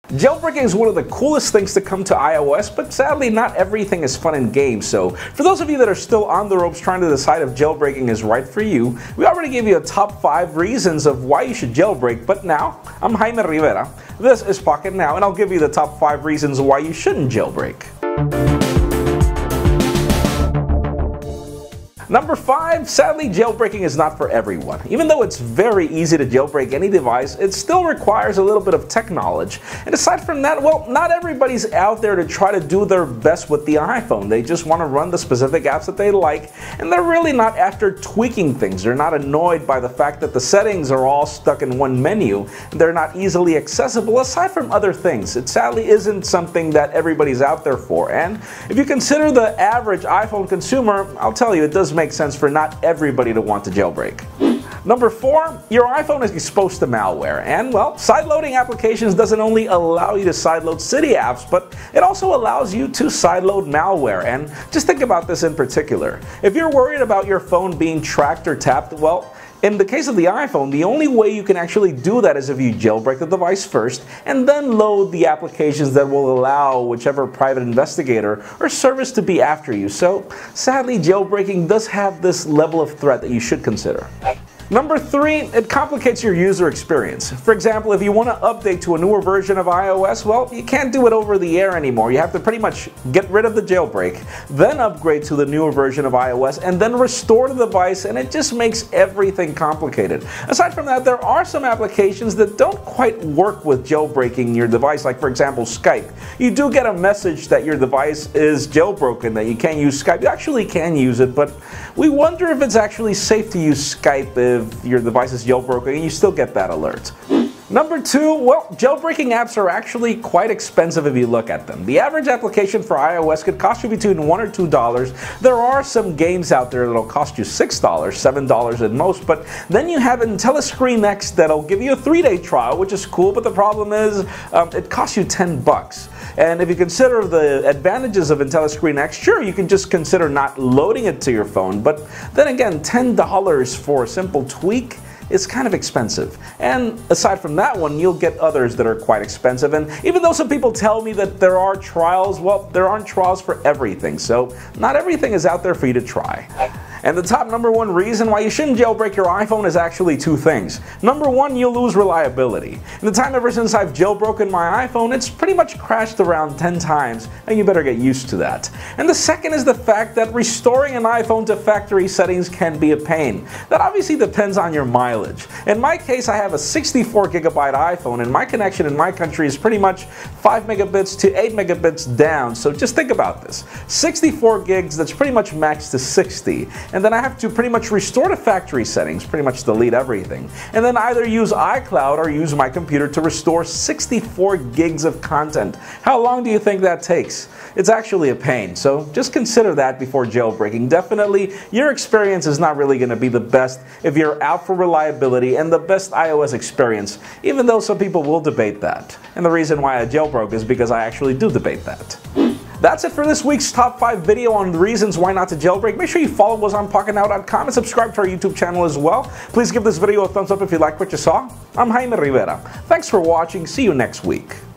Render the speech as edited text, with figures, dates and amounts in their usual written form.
Jailbreaking is one of the coolest things to come to iOS, but sadly not everything is fun and games. So for those of you that are still on the ropes trying to decide if jailbreaking is right for you, we already gave you a top 5 reasons of why you should jailbreak, but now, I'm Jaime Rivera, this is Pocket Now, and I'll give you the top 5 reasons why you shouldn't jailbreak. Number 5, sadly jailbreaking is not for everyone. Even though it's very easy to jailbreak any device, it still requires a little bit of tech knowledge. And aside from that, well, not everybody's out there to try to do their best with the iPhone. They just want to run the specific apps that they like, and they're really not after tweaking things. They're not annoyed by the fact that the settings are all stuck in one menu. They're not easily accessible aside from other things. It sadly isn't something that everybody's out there for. And if you consider the average iPhone consumer, I'll tell you, it does make sense for not everybody to want to jailbreak. Number 4, your iPhone is exposed to malware, and well, sideloading applications doesn't only allow you to sideload City apps, but it also allows you to sideload malware. And just think about this in particular. If you're worried about your phone being tracked or tapped, well, in the case of the iPhone, the only way you can actually do that is if you jailbreak the device first and then load the applications that will allow whichever private investigator or service to be after you. So sadly, jailbreaking does have this level of threat that you should consider. Number 3, it complicates your user experience. For example, if you want to update to a newer version of iOS, well, you can't do it over the air anymore. You have to pretty much get rid of the jailbreak, then upgrade to the newer version of iOS, and then restore the device, and it just makes everything complicated. Aside from that, there are some applications that don't quite work with jailbreaking your device, like for example Skype. You do get a message that your device is jailbroken, that you can't use Skype. You actually can use it, but we wonder if it's actually safe to use Skype if your device is jailbroken and you still get that alert. Number 2, well, jailbreaking apps are actually quite expensive if you look at them. The average application for iOS could cost you between $1 or $2. There are some games out there that'll cost you $6, $7 at most, but then you have IntelliScreen X that'll give you a 3-day trial, which is cool, but the problem is it costs you $10. And if you consider the advantages of IntelliScreen X, sure, you can just consider not loading it to your phone, but then again, $10 for a simple tweak is kind of expensive. And aside from that one, you'll get others that are quite expensive. And even though some people tell me that there are trials, well, there aren't trials for everything, so not everything is out there for you to try. And the top number 1 reason why you shouldn't jailbreak your iPhone is actually 2 things. Number 1, you'll lose reliability. In the time ever since I've jailbroken my iPhone, it's pretty much crashed around 10 times, and you better get used to that. And the second is the fact that restoring an iPhone to factory settings can be a pain. That obviously depends on your mileage. In my case, I have a 64GB iPhone, and my connection in my country is pretty much 5 megabits to 8 megabits down, so just think about this. 64 gigs, that's pretty much maxed to 60. And then I have to pretty much restore to factory settings, pretty much delete everything. And then either use iCloud or use my computer to restore 64 gigs of content. How long do you think that takes? It's actually a pain, so just consider that before jailbreaking. Definitely, your experience is not really going to be the best if you're out for reliability and the best iOS experience, even though some people will debate that. And the reason why I jailbroke is because I actually do debate that. That's it for this week's top 5 video on the reasons why not to jailbreak. Make sure you follow us on PocketNow.com and subscribe to our YouTube channel as well. Please give this video a thumbs up if you like what you saw. I'm Jaime Rivera. Thanks for watching. See you next week.